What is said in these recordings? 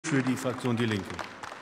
für die Fraktion Die Linke.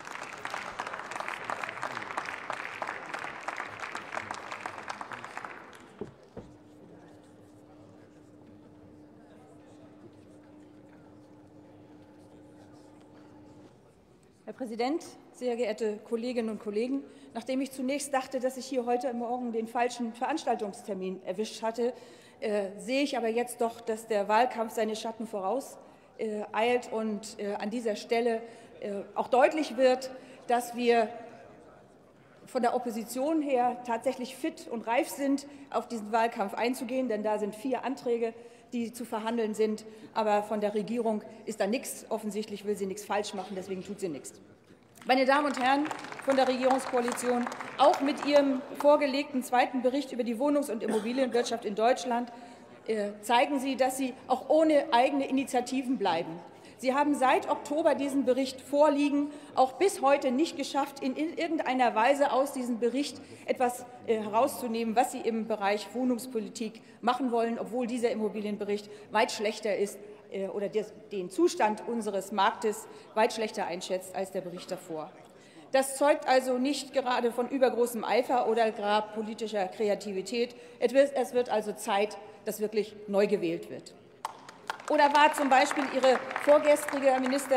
Herr Präsident, sehr geehrte Kolleginnen und Kollegen! Nachdem ich zunächst dachte, dass ich hier heute Morgen den falschen Veranstaltungstermin erwischt hatte, sehe ich aber jetzt doch, dass der Wahlkampf seine Schatten voraus eilt und an dieser Stelle auch deutlich wird, dass wir von der Opposition her tatsächlich fit und reif sind, auf diesen Wahlkampf einzugehen, denn da sind 4 Anträge, die zu verhandeln sind. Aber von der Regierung ist da nichts. Offensichtlich will sie nichts falsch machen, deswegen tut sie nichts. Meine Damen und Herren von der Regierungskoalition, auch mit Ihrem vorgelegten zweiten Bericht über die Wohnungs- und Immobilienwirtschaft in Deutschland zeigen Sie, dass Sie auch ohne eigene Initiativen bleiben. Sie haben seit Oktober diesen Bericht vorliegen, auch bis heute nicht geschafft, in irgendeiner Weise aus diesem Bericht etwas herauszunehmen, was Sie im Bereich Wohnungspolitik machen wollen, obwohl dieser Immobilienbericht weit schlechter ist oder den Zustand unseres Marktes weit schlechter einschätzt als der Bericht davor. Das zeugt also nicht gerade von übergroßem Eifer oder gar politischer Kreativität. Es wird also Zeit, dass wirklich neu gewählt wird. Oder war zum Beispiel Ihre vorgestrige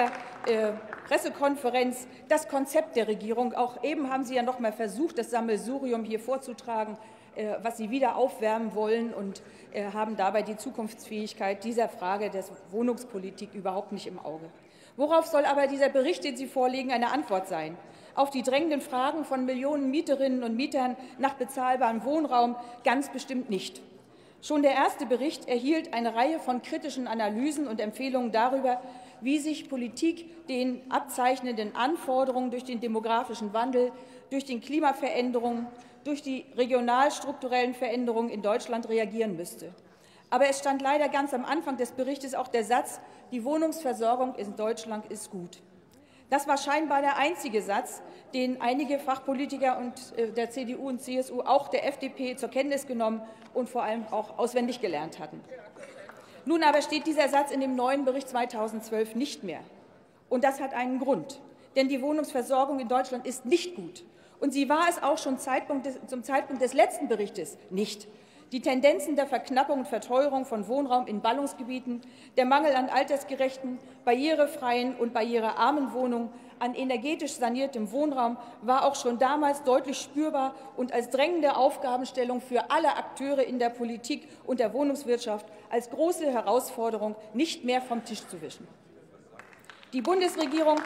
Ministerpressekonferenz das Konzept der Regierung? Auch eben haben Sie ja noch einmal versucht, das Sammelsurium hier vorzutragen, was Sie wieder aufwärmen wollen, und haben dabei die Zukunftsfähigkeit dieser Frage der Wohnungspolitik überhaupt nicht im Auge. Worauf soll aber dieser Bericht, den Sie vorlegen, eine Antwort sein? Auf die drängenden Fragen von Millionen Mieterinnen und Mietern nach bezahlbarem Wohnraum ganz bestimmt nicht. Schon der erste Bericht erhielt eine Reihe von kritischen Analysen und Empfehlungen darüber, wie sich Politik den abzeichnenden Anforderungen durch den demografischen Wandel, durch die Klimaveränderungen, durch die regionalstrukturellen Veränderungen in Deutschland reagieren müsste. Aber es stand leider ganz am Anfang des Berichts auch der Satz, die Wohnungsversorgung in Deutschland ist gut. Das war scheinbar der einzige Satz, den einige Fachpolitiker und der CDU und CSU, auch der FDP, zur Kenntnis genommen und vor allem auch auswendig gelernt hatten. Nun aber steht dieser Satz in dem neuen Bericht 2012 nicht mehr. Und das hat einen Grund. Denn die Wohnungsversorgung in Deutschland ist nicht gut. Und sie war es auch schon zum Zeitpunkt des letzten Berichtes nicht. Die Tendenzen der Verknappung und Verteuerung von Wohnraum in Ballungsgebieten, der Mangel an altersgerechten, barrierefreien und barrierearmen Wohnungen, an energetisch saniertem Wohnraum war auch schon damals deutlich spürbar und als drängende Aufgabenstellung für alle Akteure in der Politik und der Wohnungswirtschaft als große Herausforderung nicht mehr vom Tisch zu wischen. Die Bundesregierung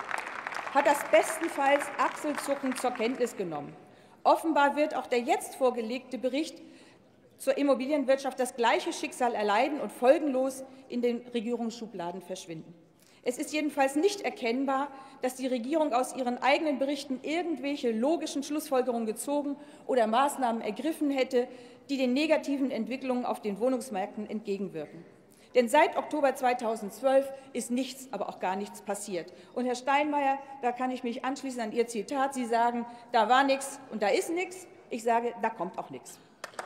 hat das bestenfalls achselzuckend zur Kenntnis genommen. Offenbar wird auch der jetzt vorgelegte Bericht zur Immobilienwirtschaft das gleiche Schicksal erleiden und folgenlos in den Regierungsschubladen verschwinden. Es ist jedenfalls nicht erkennbar, dass die Regierung aus ihren eigenen Berichten irgendwelche logischen Schlussfolgerungen gezogen oder Maßnahmen ergriffen hätte, die den negativen Entwicklungen auf den Wohnungsmärkten entgegenwirken. Denn seit Oktober 2012 ist nichts, aber auch gar nichts passiert. Und Herr Steinmeier, da kann ich mich anschließen an Ihr Zitat. Sie sagen, da war nichts und da ist nichts. Ich sage, da kommt auch nichts.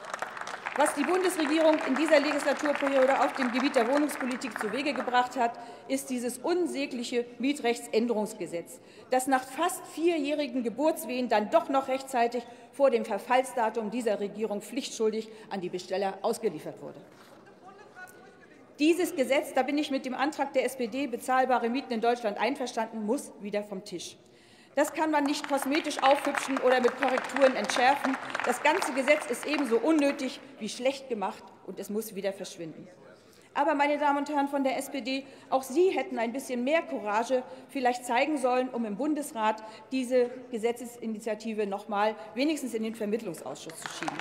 Was die Bundesregierung in dieser Legislaturperiode auf dem Gebiet der Wohnungspolitik zu Wege gebracht hat, ist dieses unsägliche Mietrechtsänderungsgesetz, das nach fast 4-jährigen Geburtswehen dann doch noch rechtzeitig vor dem Verfallsdatum dieser Regierung pflichtschuldig an die Besteller ausgeliefert wurde. Dieses Gesetz, da bin ich mit dem Antrag der SPD, bezahlbare Mieten in Deutschland einverstanden, muss wieder vom Tisch. Das kann man nicht kosmetisch aufhübschen oder mit Korrekturen entschärfen. Das ganze Gesetz ist ebenso unnötig wie schlecht gemacht, und es muss wieder verschwinden. Aber, meine Damen und Herren von der SPD, auch Sie hätten ein bisschen mehr Courage vielleicht zeigen sollen, um im Bundesrat diese Gesetzesinitiative noch mal wenigstens in den Vermittlungsausschuss zu schieben.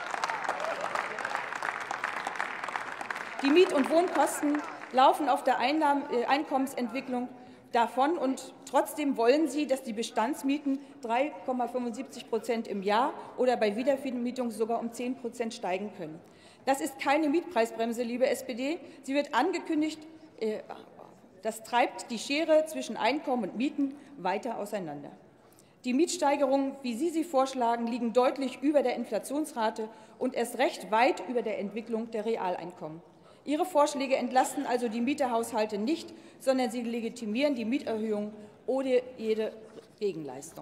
Die Miet- und Wohnkosten laufen auf der Einkommensentwicklung davon, und trotzdem wollen Sie, dass die Bestandsmieten 3,75% im Jahr oder bei Wiedervermietung sogar um 10% steigen können. Das ist keine Mietpreisbremse, liebe SPD. Sie wird angekündigt, das treibt die Schere zwischen Einkommen und Mieten weiter auseinander. Die Mietsteigerungen, wie Sie sie vorschlagen, liegen deutlich über der Inflationsrate und erst recht weit über der Entwicklung der Realeinkommen. Ihre Vorschläge entlasten also die Mieterhaushalte nicht, sondern sie legitimieren die Mieterhöhung ohne jede Gegenleistung.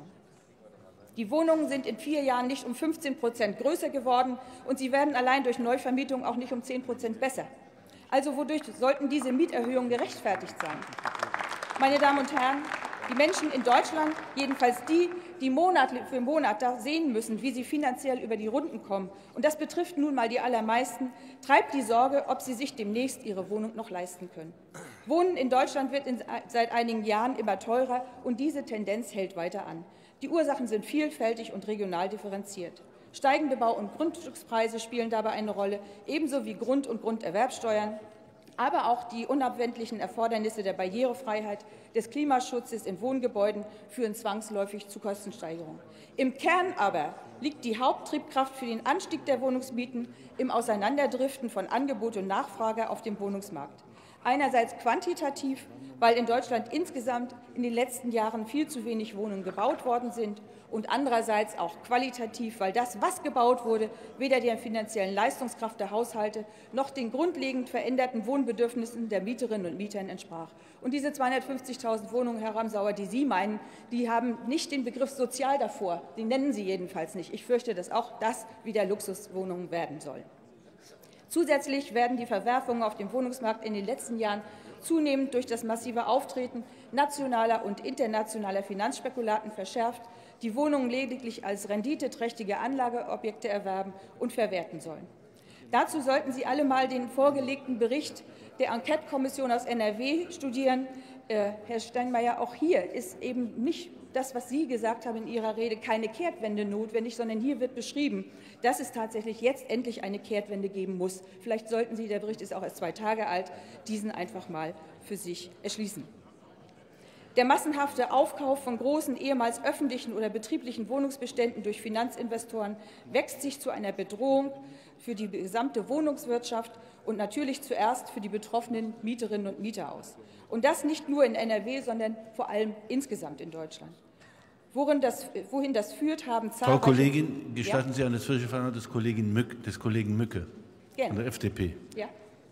Die Wohnungen sind in 4 Jahren nicht um 15% größer geworden, und sie werden allein durch Neuvermietung auch nicht um 10% besser. Also wodurch sollten diese Mieterhöhungen gerechtfertigt sein? Meine Damen und Herren, die Menschen in Deutschland, jedenfalls die, die Monat für Monat da sehen müssen, wie sie finanziell über die Runden kommen, und das betrifft nun mal die allermeisten, treibt die Sorge, ob sie sich demnächst ihre Wohnung noch leisten können. Wohnen in Deutschland wird seit einigen Jahren immer teurer, und diese Tendenz hält weiter an. Die Ursachen sind vielfältig und regional differenziert. Steigende Bau- und Grundstückspreise spielen dabei eine Rolle, ebenso wie Grund- und Grunderwerbsteuern, aber auch die unabwendlichen Erfordernisse der Barrierefreiheit, des Klimaschutzes in Wohngebäuden führen zwangsläufig zu Kostensteigerungen. Im Kern aber liegt die Haupttriebkraft für den Anstieg der Wohnungsmieten im Auseinanderdriften von Angebot und Nachfrage auf dem Wohnungsmarkt. Einerseits quantitativ, weil in Deutschland insgesamt in den letzten Jahren viel zu wenig Wohnungen gebaut worden sind, und andererseits auch qualitativ, weil das, was gebaut wurde, weder der finanziellen Leistungskraft der Haushalte noch den grundlegend veränderten Wohnbedürfnissen der Mieterinnen und Mieter entsprach. Und diese 250.000 Wohnungen, Herr Ramsauer, die Sie meinen, die haben nicht den Begriff sozial davor. Den nennen Sie jedenfalls nicht. Ich fürchte, dass auch das wieder Luxuswohnungen werden sollen. Zusätzlich werden die Verwerfungen auf dem Wohnungsmarkt in den letzten Jahren zunehmend durch das massive Auftreten nationaler und internationaler Finanzspekulanten verschärft, die Wohnungen lediglich als renditeträchtige Anlageobjekte erwerben und verwerten sollen. Dazu sollten Sie alle mal den vorgelegten Bericht der Enquete-Kommission aus NRW studieren. Herr Steinmeier, auch hier ist eben nicht das, was Sie gesagt haben in Ihrer Rede, keine Kehrtwende notwendig, sondern hier wird beschrieben, dass es tatsächlich jetzt endlich eine Kehrtwende geben muss. Vielleicht sollten Sie, der Bericht ist auch erst 2 Tage alt, diesen einfach mal für sich erschließen. Der massenhafte Aufkauf von großen, ehemals öffentlichen oder betrieblichen Wohnungsbeständen durch Finanzinvestoren wächst sich zu einer Bedrohung für die gesamte Wohnungswirtschaft und natürlich zuerst für die betroffenen Mieterinnen und Mieter aus. Und das nicht nur in NRW, sondern vor allem insgesamt in Deutschland. Wohin das führt, haben zahlreiche... Frau Kollegin, gestatten Sie eine Zwischenfrage des Kollegen Mücke von der FDP. Ja.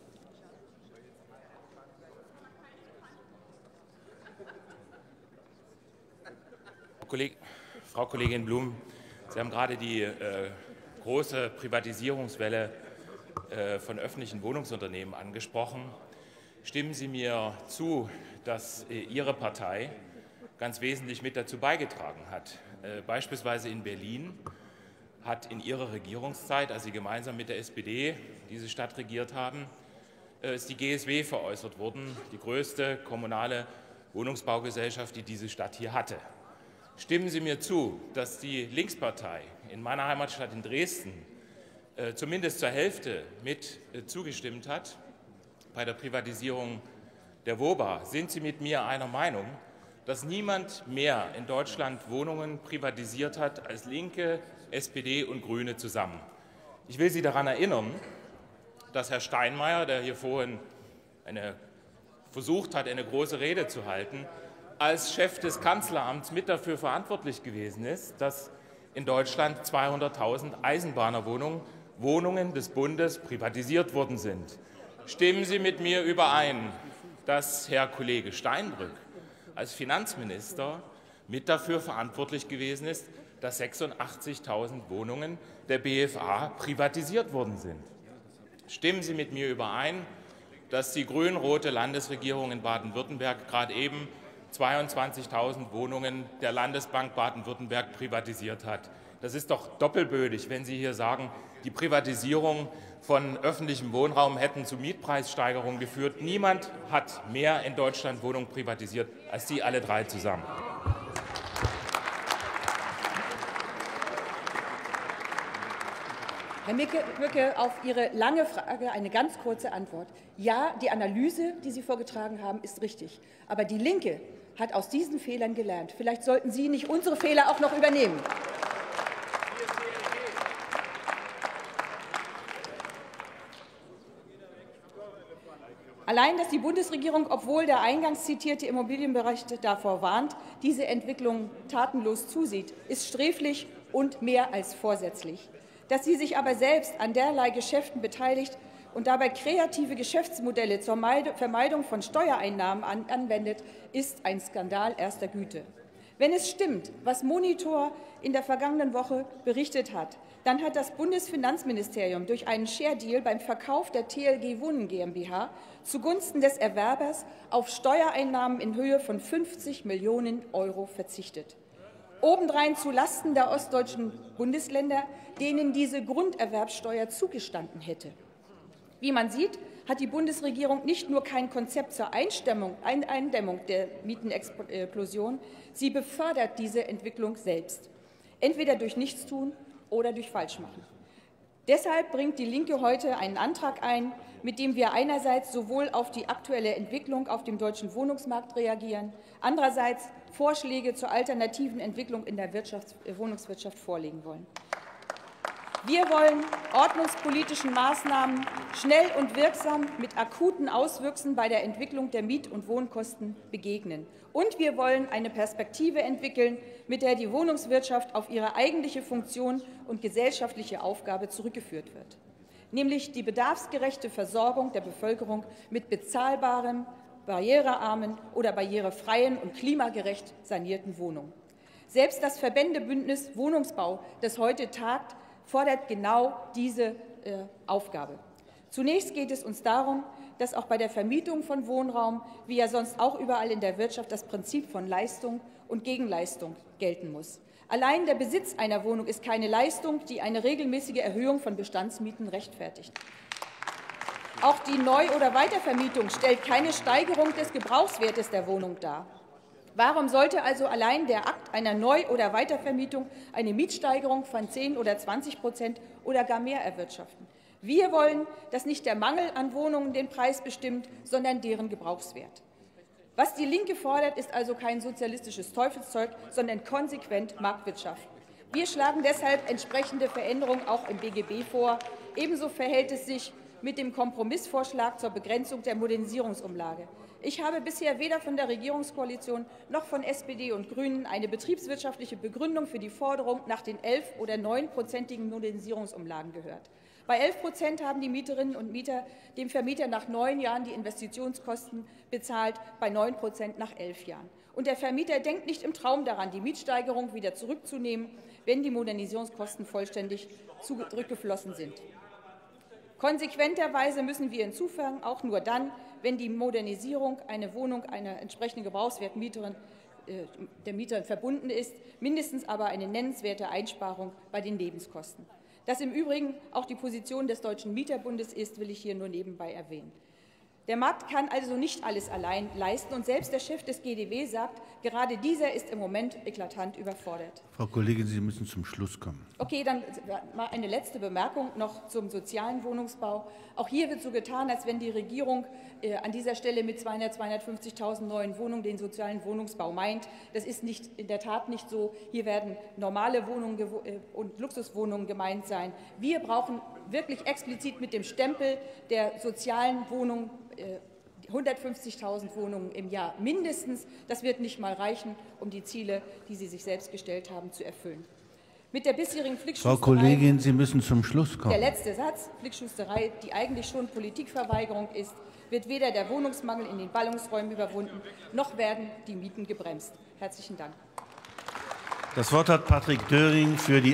Frau Kollegin Blum, Sie haben gerade die große Privatisierungswelle von öffentlichen Wohnungsunternehmen angesprochen. Stimmen Sie mir zu, dass Ihre Partei ganz wesentlich mit dazu beigetragen hat? Beispielsweise in Berlin hat in Ihrer Regierungszeit, als Sie gemeinsam mit der SPD diese Stadt regiert haben, ist die GSW veräußert worden, die größte kommunale Wohnungsbaugesellschaft, die diese Stadt hier hatte. Stimmen Sie mir zu, dass die Linkspartei in meiner Heimatstadt in Dresden zumindest zur Hälfte mit zugestimmt hat bei der Privatisierung der WOBA? Sind Sie mit mir einer Meinung, dass niemand mehr in Deutschland Wohnungen privatisiert hat als Linke, SPD und Grüne zusammen? Ich will Sie daran erinnern, dass Herr Steinmeier, der hier vorhin versucht hat, eine große Rede zu halten, als Chef des Kanzleramts mit dafür verantwortlich gewesen ist, dass in Deutschland 200.000 Eisenbahnerwohnungen, Wohnungen des Bundes, privatisiert worden sind. Stimmen Sie mit mir überein, dass Herr Kollege Steinbrück als Finanzminister mit dafür verantwortlich gewesen ist, dass 86.000 Wohnungen der BFA privatisiert worden sind? Stimmen Sie mit mir überein, dass die grün-rote Landesregierung in Baden-Württemberg gerade eben 22.000 Wohnungen der Landesbank Baden-Württemberg privatisiert hat? Das ist doch doppelbödig, wenn Sie hier sagen, die Privatisierung von öffentlichem Wohnraum hätten zu Mietpreissteigerungen geführt. Niemand hat mehr in Deutschland Wohnungen privatisiert als die alle drei zusammen. Herr Mücke, auf Ihre lange Frage eine ganz kurze Antwort. Ja, die Analyse, die Sie vorgetragen haben, ist richtig. Aber die Linke hat aus diesen Fehlern gelernt. Vielleicht sollten Sie nicht unsere Fehler auch noch übernehmen. Allein, dass die Bundesregierung, obwohl der eingangs zitierte Immobilienbericht davor warnt, diese Entwicklung tatenlos zusieht, ist sträflich und mehr als vorsätzlich. Dass sie sich aber selbst an derlei Geschäften beteiligt, und dabei kreative Geschäftsmodelle zur Vermeidung von Steuereinnahmen anwendet, ist ein Skandal erster Güte. Wenn es stimmt, was Monitor in der vergangenen Woche berichtet hat, dann hat das Bundesfinanzministerium durch einen Share-Deal beim Verkauf der TLG Wohnen GmbH zugunsten des Erwerbers auf Steuereinnahmen in Höhe von 50 Millionen € verzichtet. Obendrein zu Lasten der ostdeutschen Bundesländer, denen diese Grunderwerbsteuer zugestanden hätte. Wie man sieht, hat die Bundesregierung nicht nur kein Konzept zur Eindämmung der Mietenexplosion, sie befördert diese Entwicklung selbst, entweder durch Nichtstun oder durch Falschmachen. Deshalb bringt die Linke heute einen Antrag ein, mit dem wir einerseits sowohl auf die aktuelle Entwicklung auf dem deutschen Wohnungsmarkt reagieren, andererseits Vorschläge zur alternativen Entwicklung in der Wohnungswirtschaft vorlegen wollen. Wir wollen ordnungspolitischen Maßnahmen schnell und wirksam mit akuten Auswüchsen bei der Entwicklung der Miet- und Wohnkosten begegnen. Und wir wollen eine Perspektive entwickeln, mit der die Wohnungswirtschaft auf ihre eigentliche Funktion und gesellschaftliche Aufgabe zurückgeführt wird, nämlich die bedarfsgerechte Versorgung der Bevölkerung mit bezahlbaren, barrierearmen oder barrierefreien und klimagerecht sanierten Wohnungen. Selbst das Verbändebündnis Wohnungsbau, das heute tagt, fordert genau diese Aufgabe. Zunächst geht es uns darum, dass auch bei der Vermietung von Wohnraum, wie ja sonst auch überall in der Wirtschaft, das Prinzip von Leistung und Gegenleistung gelten muss. Allein der Besitz einer Wohnung ist keine Leistung, die eine regelmäßige Erhöhung von Bestandsmieten rechtfertigt. Auch die Neu- oder Weitervermietung stellt keine Steigerung des Gebrauchswertes der Wohnung dar. Warum sollte also allein der Akt einer Neu- oder Weitervermietung eine Mietsteigerung von 10 oder 20% oder gar mehr erwirtschaften? Wir wollen, dass nicht der Mangel an Wohnungen den Preis bestimmt, sondern deren Gebrauchswert. Was die Linke fordert, ist also kein sozialistisches Teufelszeug, sondern konsequent Marktwirtschaft. Wir schlagen deshalb entsprechende Veränderungen auch im BGB vor. Ebenso verhält es sich mit dem Kompromissvorschlag zur Begrenzung der Modernisierungsumlage. Ich habe bisher weder von der Regierungskoalition noch von SPD und Grünen eine betriebswirtschaftliche Begründung für die Forderung nach den 11- oder 9-prozentigen Modernisierungsumlagen gehört. Bei 11% haben die Mieterinnen und Mieter dem Vermieter nach 9 Jahren die Investitionskosten bezahlt, bei 9% nach 11 Jahren. Und der Vermieter denkt nicht im Traum daran, die Mietsteigerung wieder zurückzunehmen, wenn die Modernisierungskosten vollständig zurückgeflossen sind. Konsequenterweise müssen wir hinzufügen, auch nur dann, wenn die Modernisierung einer Wohnung einer entsprechenden Gebrauchswertmieterin der Mieterin verbunden ist, mindestens aber eine nennenswerte Einsparung bei den Lebenskosten. Das im Übrigen auch die Position des Deutschen Mieterbundes ist, will ich hier nur nebenbei erwähnen. Der Markt kann also nicht alles allein leisten, und selbst der Chef des GDW sagt, gerade dieser ist im Moment eklatant überfordert. Frau Kollegin, Sie müssen zum Schluss kommen. Okay, dann mal eine letzte Bemerkung noch zum sozialen Wohnungsbau. Auch hier wird so getan, als wenn die Regierung an dieser Stelle mit 250.000 neuen Wohnungen den sozialen Wohnungsbau meint. Das ist in der Tat nicht so. Hier werden normale Wohnungen und Luxuswohnungen gemeint sein. Wir brauchen wirklich explizit mit dem Stempel der sozialen Wohnungen 150.000 Wohnungen im Jahr mindestens. Das wird nicht mal reichen, um die Ziele, die Sie sich selbst gestellt haben, zu erfüllen. Mit der bisherigen Flickschusterei, Frau Kollegin, Sie müssen zum Schluss kommen. Der letzte Satz, Flickschusterei, die eigentlich schon Politikverweigerung ist, wird weder der Wohnungsmangel in den Ballungsräumen überwunden, noch werden die Mieten gebremst. Herzlichen Dank. Das Wort hat Patrick Döring für die